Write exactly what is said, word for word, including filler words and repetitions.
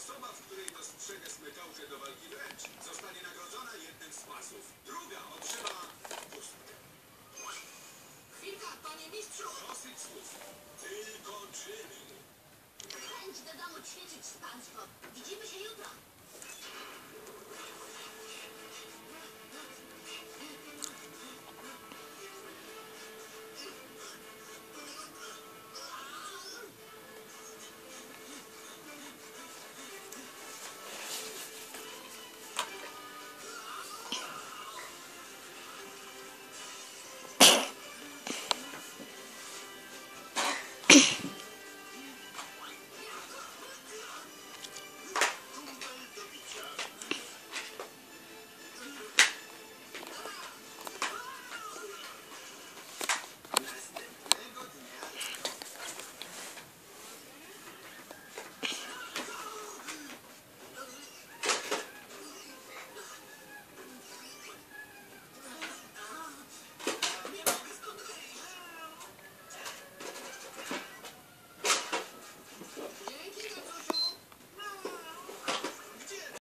Osoba, w której dostrzegę smykałkę do walki wręcz, zostanie nagrodzona jednym z pasów. Druga otrzyma pustkę. Chwilka, panie mistrzu! Dosyć słów. Tylko czyny. Chęć do domu ćwiczyć, SpongeBob. Widzimy się jutro. you